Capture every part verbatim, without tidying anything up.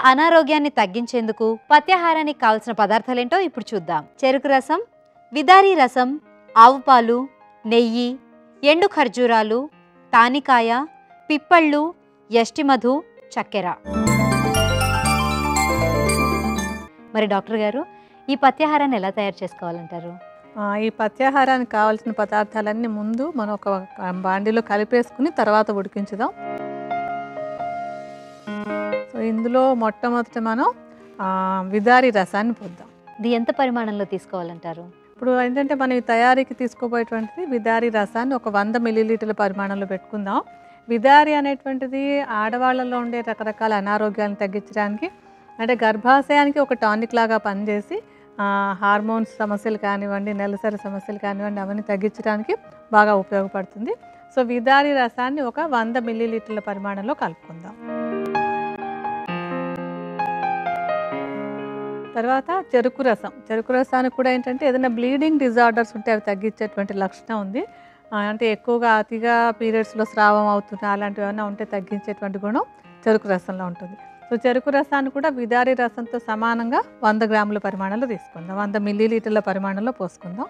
అనారోగ్యాన్ని తగ్గించేందుకు పత్యాహారానికి కావలసిన పదార్థాలేంటో ఇప్పుడు చూద్దాం. చెరుకు రసం, విదారి రసం, ఆవు పాలు, నెయ్యి, ఎండు ఖర్జూరాలు, తానికాయ, పిప్పళ్ళు, యష్టిమధు, చక్కెర. మరి డాక్టర్ గారు, ఈ పత్యాహారాన్ని ఎలా తయారు చేసుకోవాలంటారు? ఈ పత్యాహారానికి కావాల్సిన పదార్థాలన్నీ ముందు మనం ఒక బాండీలో కలిపేసుకుని తర్వాత ఉడికించుదాం. సో ఇందులో మొట్టమొదటి మనం విదారి రసాన్ని పోద్దాం. ఇది ఎంత పరిమాణంలో తీసుకోవాలంటారు? ఇప్పుడు ఏంటంటే మనం ఈ తయారీకి తీసుకోబోయేటువంటిది విదారి రసాన్ని ఒక వంద మిల్లీలీటర్ల పరిమాణంలో పెట్టుకుందాం. విదారి అనేటువంటిది ఆడవాళ్ళలో ఉండే రకరకాల అనారోగ్యాలను తగ్గించడానికి, అంటే గర్భాశయానికి ఒక టానిక్ లాగా పనిచేసి హార్మోన్స్ సమస్యలు కానివ్వండి, నెలసరి సమస్యలు కానివ్వండి, అవన్నీ తగ్గించడానికి బాగా ఉపయోగపడుతుంది. సో విదారి రసాన్ని ఒక వంద మిల్లీలీటర్ల పరిమాణంలో కలుపుకుందాం. తర్వాత చెరుకు రసం. చెరుకు రసానికి కూడా ఏంటంటే ఏదైనా బ్లీడింగ్ డిజార్డర్స్ ఉంటే అవి తగ్గించేటువంటి లక్షణం ఉంది. అంటే ఎక్కువగా అతిగా పీరియడ్స్లో స్రావం అవుతున్నా అలాంటివి ఏమైనా ఉంటే తగ్గించేటువంటి గుణం చెరుకు రసంలో ఉంటుంది. సో చెరుకు రసాన్ని కూడా విదారి రసంతో సమానంగా వంద గ్రాముల పరిమాణంలో తీసుకుందాం. వంద మిల్లీలీటర్ల పరిమాణంలో పోసుకుందాం.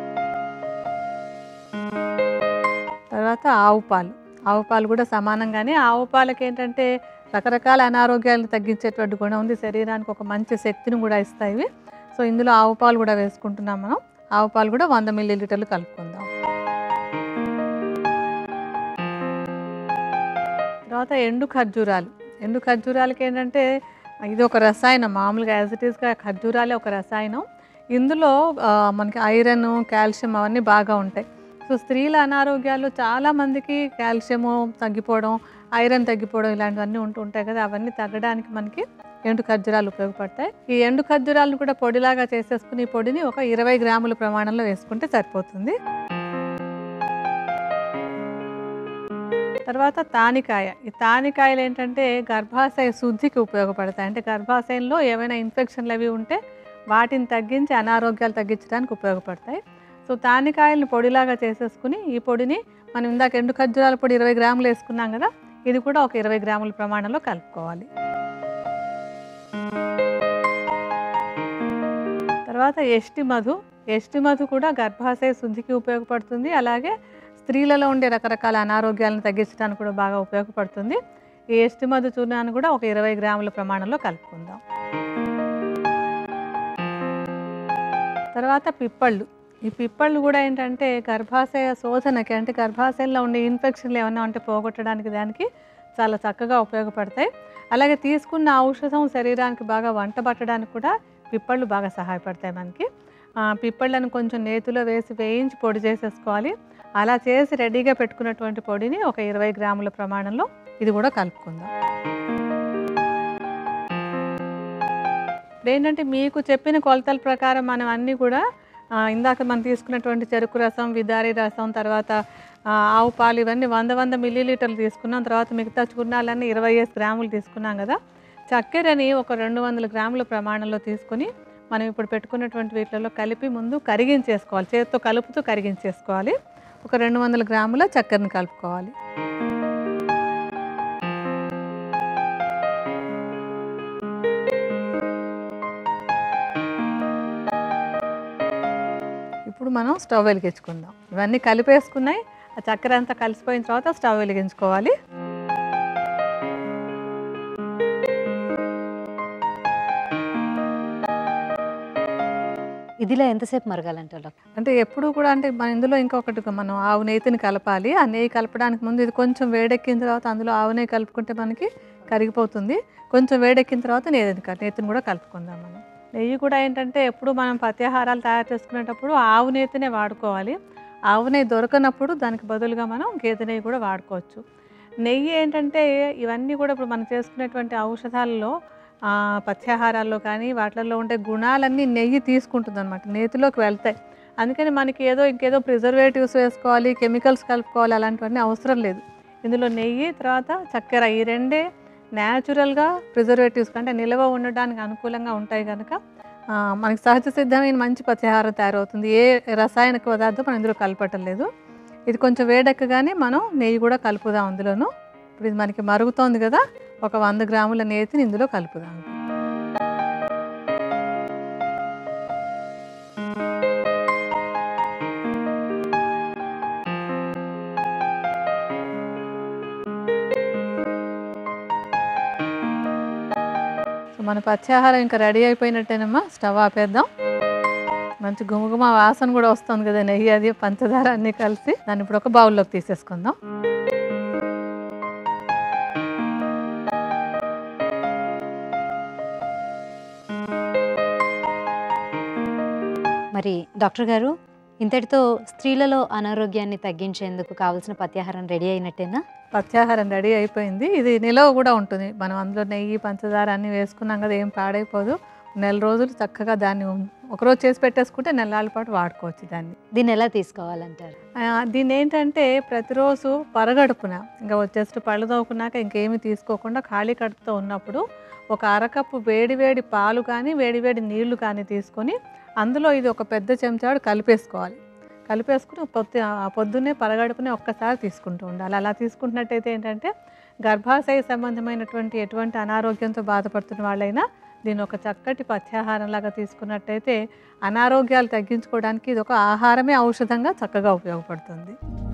తర్వాత ఆవు పాలు. ఆవు పాలు కూడా సమానంగానే. ఆవు పాలకి ఏంటంటే రకరకాల అనారోగ్యాలను తగ్గించేటువంటి గుణం ఉంది. శరీరానికి ఒక మంచి శక్తిని కూడా ఇస్తాయి. సో ఇందులో ఆవు పాలు కూడా వేసుకుంటున్నాం మనం. ఆవు పాలు కూడా వంద మిల్లీలీటర్లు కలుపుకుందాం. తర్వాత ఎండు ఖర్జూరాలు. ఎండు ఖర్జూరాలకి ఏంటంటే ఇది ఒక రసాయనం. మామూలుగా యాజ్ ఇట్ ఈస్గా ఖర్జూరాలే ఒక రసాయనం. ఇందులో మనకి ఐరన్, కాల్షియం అవన్నీ బాగా ఉంటాయి. సో స్త్రీల అనారోగ్యాలు చాలామందికి కాల్షియము తగ్గిపోవడం, ఐరన్ తగ్గిపోవడం ఇలాంటివన్నీ ఉంటూ ఉంటాయి కదా, అవన్నీ తగ్గడానికి మనకి ఎండు ఖర్జూరాలు ఉపయోగపడతాయి. ఈ ఎండు ఖర్జూరాలను కూడా పొడిలాగా చేసేసుకుని ఈ పొడిని ఒక ఇరవై గ్రాముల ప్రమాణంలో వేసుకుంటే సరిపోతుంది. తర్వాత తానికాయ. ఈ తానికాయలు ఏంటంటే గర్భాశయ శుద్ధికి ఉపయోగపడతాయి. అంటే గర్భాశయంలో ఏమైనా ఇన్ఫెక్షన్లు అవి ఉంటే వాటిని తగ్గించి అనారోగ్యాలు తగ్గించడానికి ఉపయోగపడతాయి. సో తానికాయలను పొడిలాగా చేసేసుకుని ఈ పొడిని మనం ఇందాక ఎండు ఖర్జూరాల పొడి ఇరవై గ్రాములు వేసుకున్నాం కదా, ఇది కూడా ఒక ఇరవై గ్రాముల ప్రమాణంలో కలుపుకోవాలి. తర్వాత యష్టిమధు. యష్టిమధు కూడా గర్భాశయ శుద్ధికి ఉపయోగపడుతుంది. అలాగే స్త్రీలలో ఉండే రకరకాల అనారోగ్యాలను తగ్గించడానికి కూడా బాగా ఉపయోగపడుతుంది. ఈ యష్టిమధు చూర్ణాన్ని కూడా ఒక ఇరవై గ్రాముల ప్రమాణంలో కలుపుకుందాం. తర్వాత పిప్పళ్ళు. ఈ పిప్పళ్ళు కూడా ఏంటంటే గర్భాశయ శోధనకి, అంటే గర్భాశయంలో ఉండే ఇన్ఫెక్షన్లు ఏమైనా ఉంటే పోగొట్టడానికి దానికి చాలా చక్కగా ఉపయోగపడతాయి. అలాగే తీసుకున్న ఔషధం శరీరానికి బాగా వంట పట్టడానికి కూడా పిప్పళ్ళు బాగా సహాయపడతాయి మనకి. పిప్పళ్ళను కొంచెం నేతిలో వేసి వేయించి పొడి చేసేసుకోవాలి. అలా చేసి రెడీగా పెట్టుకున్నటువంటి పొడిని ఒక ఇరవై గ్రాముల ప్రమాణంలో ఇది కూడా కలుపుకుందాం. ఏంటంటే మీకు చెప్పిన కొలతల ప్రకారం మనం అన్నీ కూడా ఇందాక మనం తీసుకున్నటువంటి చెరుకు రసం, విదారి రసం, తర్వాత ఆవు పాలు ఇవన్నీ వంద వంద మిల్లీలీటర్లు తీసుకున్నాం. తర్వాత మిగతా చూర్ణాలన్నీ ఇరవై ఐదు గ్రాములు తీసుకున్నాం కదా. చక్కెరని ఒక రెండు వందల గ్రాముల ప్రమాణంలో తీసుకొని మనం ఇప్పుడు పెట్టుకున్నటువంటి వీటిలో కలిపి ముందు కరిగించేసుకోవాలి. చేతితో కలుపుతూ కరిగించేసుకోవాలి. ఒక రెండు వందల గ్రాముల చక్కెరని కలుపుకోవాలి. ఇప్పుడు మనం స్టవ్ వెలిగించుకుందాం. ఇవన్నీ కలిపేసుకున్నాయి. ఆ చక్కెర అంతా కలిసిపోయిన తర్వాత స్టవ్ వెలిగించుకోవాలి. ఇదిలా ఎంతసేపు మరగాలంటారు? అంటే ఎప్పుడు కూడా అంటే మన ఇందులో ఇంకొకటి మనం ఆవు నెయ్యిని కలపాలి. ఆ నెయ్యి కలపడానికి ముందు ఇది కొంచెం వేడెక్కిన తర్వాత అందులో ఆవు నెయ్యి కలుపుకుంటే మనకి కరిగిపోతుంది. కొంచెం వేడెక్కిన తర్వాత నెయ్యిని నెయ్యిని కూడా కలుపుకుందాం. మనం నెయ్యి కూడా ఏంటంటే ఎప్పుడు మనం పత్యాహారాలు తయారు చేసుకునేటప్పుడు ఆవు నెయ్యినే వాడుకోవాలి. ఆవు నెయ్యి దొరకనప్పుడు దానికి బదులుగా మనం గేదె నెయ్యి కూడా వాడుకోవచ్చు. నెయ్యి ఏంటంటే ఇవన్నీ కూడా ఇప్పుడు మనం చేసుకునేటువంటి ఔషధాలలో, పత్యాహారాల్లో కానీ వాటిల్లో ఉండే గుణాలన్నీ నెయ్యి తీసుకుంటుంది అనమాట, నేతిలోకి వెళ్తాయి. అందుకని మనకి ఏదో ఇంకేదో ప్రిజర్వేటివ్స్ వేసుకోవాలి, కెమికల్స్ కలుపుకోవాలి అలాంటివన్నీ అవసరం లేదు. ఇందులో నెయ్యి తర్వాత చక్కెర ఈ రెండే న్యాచురల్గా ప్రిజర్వేటివ్స్ కంటే నిల్వ ఉండడానికి అనుకూలంగా ఉంటాయి కనుక మనకి సహజ సిద్ధమైన మంచి పత్యాహారం తయారవుతుంది. ఏ రసాయనిక పదార్థం మనం ఇందులో కలపటం లేదు. ఇది కొంచెం వేడెక్కగానే మనం నెయ్యి కూడా కలుపుదాం అందులోను. ఇప్పుడు ఇది మనకి మరుగుతోంది కదా, ఒక వంద గ్రాముల నేతిని ఇందులో కలుపుదాం. సో మన పచ్చాహారం ఇంకా రెడీ అయిపోయినట్టేనమ్మా. స్టవ్ ఆపేద్దాం. మంచి గుమగుమ వాసన కూడా వస్తుంది కదా, నెయ్యి అది పంచదార అన్నీ కలిసి. దాన్ని ఇప్పుడు ఒక బౌల్లోకి తీసేసుకుందాం. మరి డాక్టర్ గారు, ఇంతటితో స్త్రీలలో అనారోగ్యాన్ని తగ్గించేందుకు కావాల్సిన పత్యాహారం రెడీ అయినట్టేనా? పత్యాహారం రెడీ అయిపోయింది. ఇది నిలవ కూడా ఉంటుంది. మనం అందులో నెయ్యి పంచదార అన్నీ వేసుకున్నాం కదా, ఏం పాడైపోదు. నెల రోజులు చక్కగా దాన్ని ఒకరోజు చేసి పెట్టేసుకుంటే నెలల పాటు వాడుకోవచ్చు దాన్ని. దీన్ని ఎలా తీసుకోవాలంటారు? దీన్ని ఏంటంటే ప్రతిరోజు పరగడుపున ఇంకా వచ్చేసి పళ్ళు తవ్వుకున్నాక ఇంకేమి తీసుకోకుండా ఖాళీ కడుపుతో ఉన్నప్పుడు ఒక అరకప్పు వేడి వేడి పాలు కానీ వేడి వేడి నీళ్లు కానీ తీసుకొని అందులో ఇది ఒక పెద్ద చెంచాడు కలిపేసుకోవాలి. కలిపేసుకుని పొద్దు పొద్దున్నే పరగడుపునే ఒక్కసారి తీసుకుంటూ ఉండాలి. అలా తీసుకుంటున్నట్టయితే ఏంటంటే గర్భాశయ సంబంధమైనటువంటి ఎటువంటి అనారోగ్యంతో బాధపడుతున్న వాళ్ళైనా దీని ఒక చక్కటి పథ్యాహారం లాగా తీసుకున్నట్టయితే అనారోగ్యాలు తగ్గించుకోవడానికి ఇది ఒక ఆహారమే ఔషధంగా చక్కగా ఉపయోగపడుతుంది.